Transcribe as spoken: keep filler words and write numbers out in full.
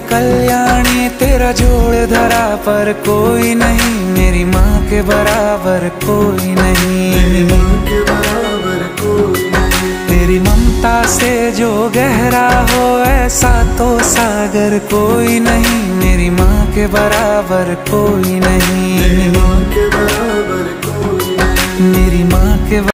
कल्याणी तेरा जोड़ धरा पर कोई नहीं, मेरी माँ के बराबर कोई नहीं। तेरी ममता से जो गहरा हो ऐसा तो सागर कोई नहीं, मेरी माँ के बराबर कोई नहीं। मेरी